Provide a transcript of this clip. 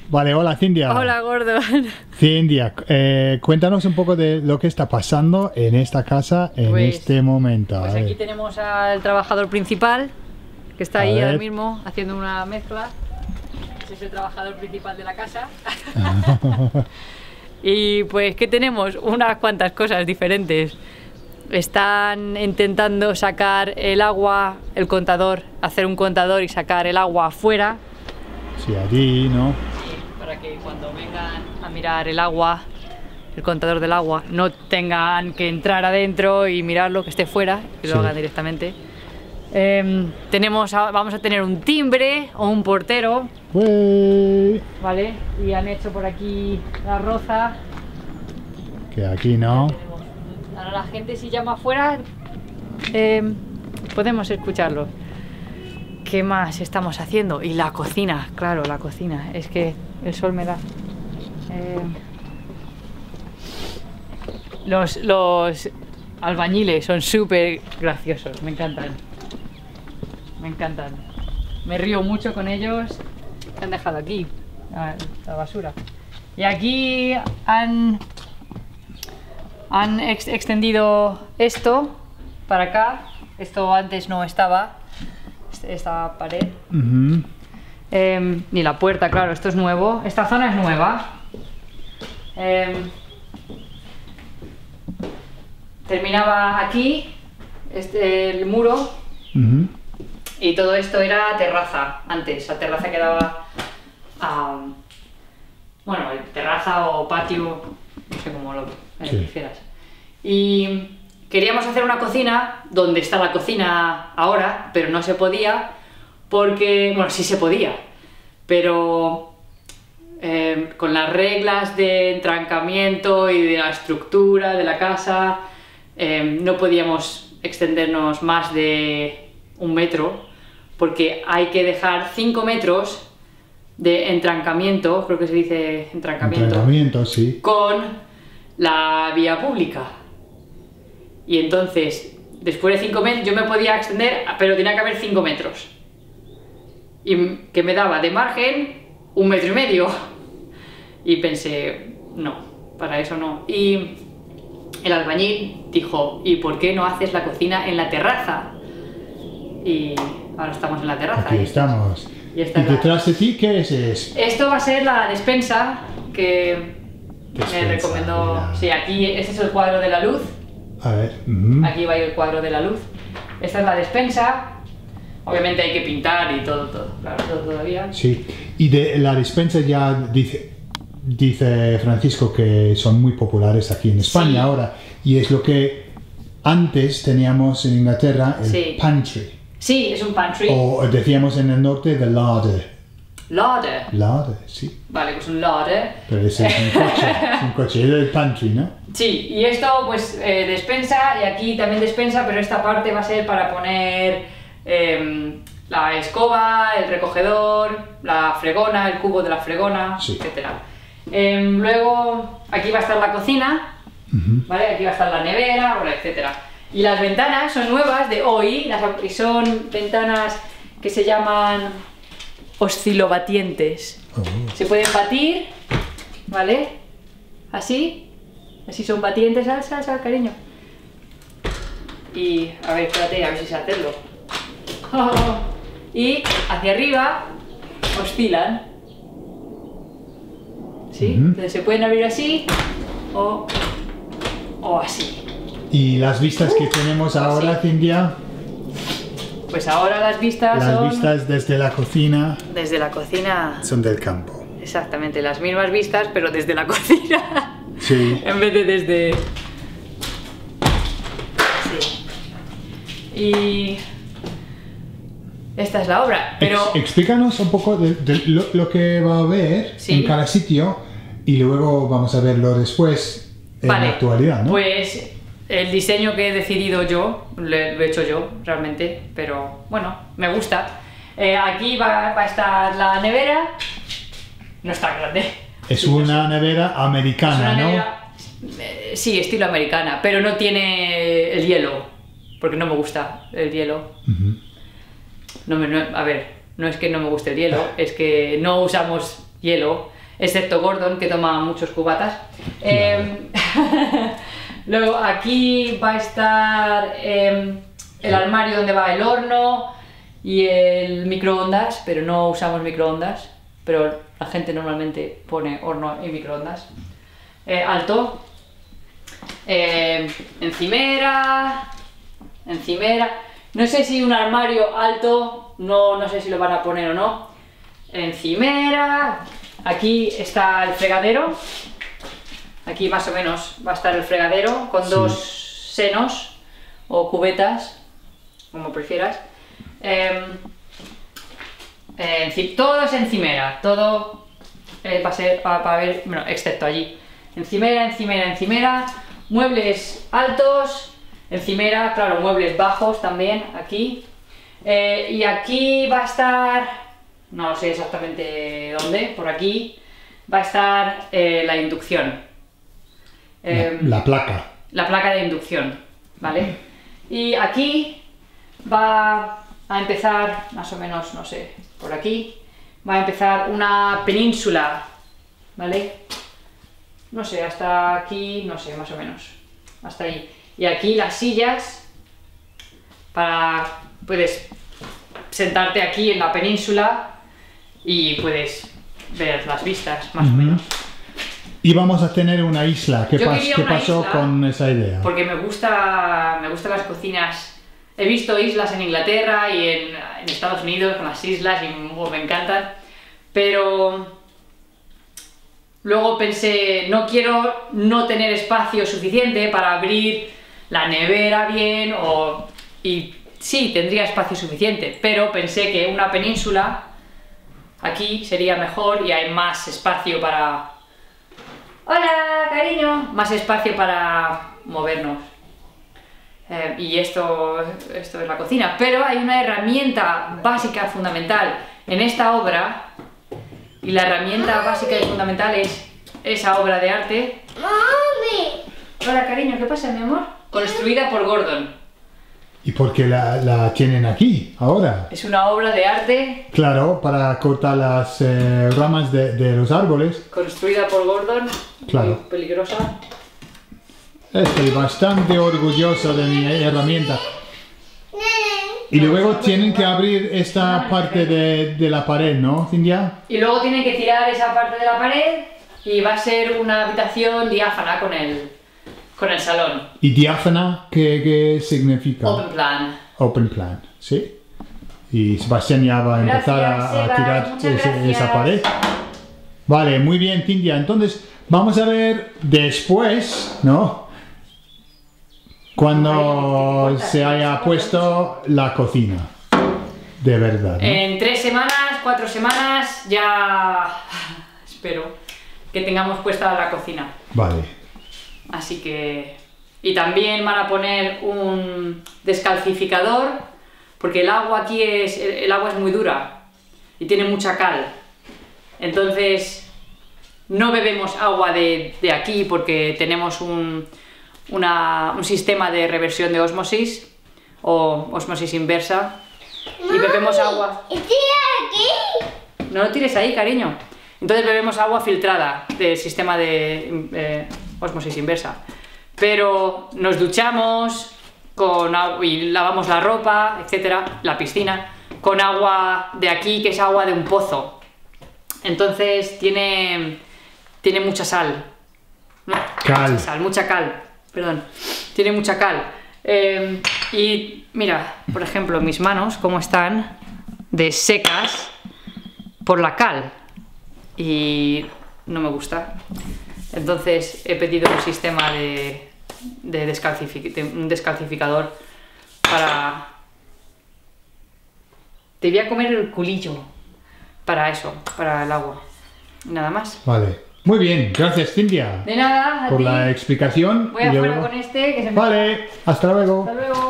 Vale, hola Cintia. Hola, gordo. Cintia, cuéntanos un poco de lo que está pasando en esta casa en Pues- este momento. Pues A ver. aquí tenemos al trabajador principal, que está A ahí ahora ver. mismo haciendo una mezcla. Ese es el trabajador principal de la casa. Y pues, ¿qué tenemos? Unas cuantas cosas diferentes. Están intentando sacar el agua, el contador, hacer un contador y sacar el agua afuera. Sí, allí, ¿no? Para que cuando vengan a mirar el agua, el contador del agua, no tengan que entrar adentro y mirarlo, que esté fuera, que lo Sí. hagan directamente. Vamos a tener un timbre o un portero, Ué, ¿vale? Y han hecho por aquí la roza. que aquí no. Ahora la gente si llama afuera, podemos escucharlo. ¿Qué más estamos haciendo? Y la cocina, claro, la cocina. Es que el sol me da. Los albañiles son súper graciosos, me encantan. Me encantan. Me río mucho con ellos. ¿Qué han dejado aquí? La basura. Y aquí han extendido esto para acá. Esto antes no estaba. Esta pared. Ujú. Ni la puerta, claro, esto es nuevo. Esta zona es nueva. Terminaba aquí, el muro, Ujú. y todo esto era terraza antes. La terraza quedaba bueno, terraza o patio, no sé cómo lo Sí. prefieras. Y queríamos hacer una cocina donde está la cocina ahora, pero no se podía porque, bueno, sí se podía, pero con las reglas de entrancamiento y de la estructura de la casa, no podíamos extendernos más de 1 metro, porque hay que dejar 5 metros de entrancamiento, creo que se dice Entrenamiento, sí. con la vía pública. Y entonces, después de 5 metros, yo me podía extender, pero tenía que haber 5 metros. Y que me daba de margen 1,5 metros. Y pensé, no, para eso no. Y el albañil dijo, ¿y por qué no haces la cocina en la terraza? Y ahora estamos en la terraza. Aquí estamos. Y ¿Y esta es la- detrás de ti qué es eso? Esto va a ser la despensa que Despensa, me recomendó. mira. Sí, aquí este es el cuadro de la luz. A ver. Ujú. Aquí va a ir el cuadro de la luz. Esta es la despensa. Obviamente hay que pintar y todo, claro, todo todavía. Sí. Y de la despensa ya dice Francisco que son muy populares aquí en España Sí. ahora. Y es lo que antes teníamos en Inglaterra, el Sí. pantry. Sí, es un pantry. O decíamos en el norte, the larder. Larder. Larder, sí. Vale, pues un larder. Pero ese es un coche. Es un coche. Es el pantry, ¿no? Sí, y esto pues despensa, y aquí también despensa, pero esta parte va a ser para poner la escoba, el recogedor, la fregona, el cubo de la fregona, Sí. etcétera. Luego aquí va a estar la cocina, Ujú. ¿vale? Aquí va a estar la nevera, bueno, etcétera. Y las ventanas son nuevas de hoy, y son ventanas que se llaman oscilobatientes. Oh. Se pueden batir, ¿vale? Así son batientes, sal, cariño. Y, a ver, espérate, a ver si sé hacerlo. Y hacia arriba oscilan. ¿Sí? Ujú. Entonces se pueden abrir así o así. Y las vistas que tenemos ahora, Sí. Cintia, Pues ahora las vistas las son vistas desde la cocina desde la cocina. son del campo. Exactamente, las mismas vistas, pero desde la cocina. Sí. En vez de desde... Sí. Y... esta es la obra, pero... Explícanos un poco de lo que va a haber Sí. en cada sitio y luego vamos a verlo después en Vale, la actualidad, ¿no? Pues el diseño que he decidido yo, lo he hecho yo realmente, pero bueno, me gusta. Aquí va a estar la nevera, no está grande. Es Sí, una nevera americana, es una ¿no? nevera, sí, estilo americana, pero no tiene el hielo, porque no me gusta el hielo. Ujú. A ver, no es que no me guste el hielo, es que no usamos hielo excepto Gordon, que toma muchos cubatas. Luego aquí va a estar el armario donde va el horno y el microondas, pero no usamos microondas, pero la gente normalmente pone horno y microondas. Alto. Encimera. No sé si un armario alto, no sé si lo van a poner o no. Encimera. Aquí está el fregadero. Aquí más o menos va a estar el fregadero con dos senos o cubetas, como prefieras. Todo es encimera, todo va a ser para ver, bueno, excepto allí. Encimera. Muebles altos, encimera, claro, muebles bajos también, aquí. Y aquí va a estar, no sé exactamente dónde, por aquí, va a estar la inducción. La placa. La placa de inducción, ¿vale? Y aquí va a empezar, más o menos, no sé, por aquí, va a empezar una península, ¿vale? No sé, hasta aquí, no sé, más o menos, hasta ahí. Y aquí las sillas, puedes sentarte aquí en la península y puedes ver las vistas, más o menos. Y vamos a tener una isla. ¿Qué pasó con esa idea? Porque me gustan las cocinas. He visto islas en Inglaterra y en Estados Unidos con las islas y me encantan. Pero luego pensé, no quiero no tener espacio suficiente para abrir la nevera bien y sí, tendría espacio suficiente, pero pensé que una península aquí sería mejor y hay más espacio para... ¡Hola, cariño! Más espacio para movernos. Y esto es la cocina. Pero hay una herramienta básica, fundamental en esta obra. Y la herramienta básica y fundamental es esa obra de arte. ¡Mami! Hola, cariño, ¿qué pasa, mi amor? Construida por Gordon. ¿Y por qué la tienen aquí, ahora? Es una obra de arte. Claro, para cortar las ramas de los árboles. Construida por Gordon. Claro. Muy peligrosa. Estoy bastante orgulloso de mi herramienta. Y luego tienen que abrir esta parte de la pared, ¿no, Cintia? Y luego tienen que tirar esa parte de la pared y va a ser una habitación diáfana con el salón. ¿Y diáfana qué significa? Open plan. Open plan, sí. Y Sebastián ya va a empezar a tirar esa pared. Vale, muy bien, Cintia. Entonces, vamos a ver después, ¿no? Cuando se haya puesto la cocina. De verdad, ¿no? En 3 semanas, 4 semanas, ya espero que tengamos puesta la cocina. Vale. Así que... Y también van a poner un descalcificador, porque el agua aquí el agua es muy dura y tiene mucha cal. Entonces no bebemos agua de aquí porque tenemos un sistema de reversión de ósmosis o ósmosis inversa y bebemos agua. No lo tires ahí, cariño. Entonces bebemos agua filtrada del sistema de ósmosis inversa. Pero nos duchamos con agua y lavamos la ropa, etcétera, la piscina, con agua de aquí, que es agua de un pozo. Entonces tiene mucha sal. Cal. Mucha cal. Perdón. Tiene mucha cal. Y mira, por ejemplo, mis manos, cómo están de secas por la cal. Y no me gusta. Entonces he pedido un sistema de un descalcificador para... Te voy a comer el culillo para eso, para el agua. Nada más. Vale. Muy bien, gracias, Cintia. De nada, por la explicación. Voy afuera con este que se me... Vale, hasta luego. Hasta luego.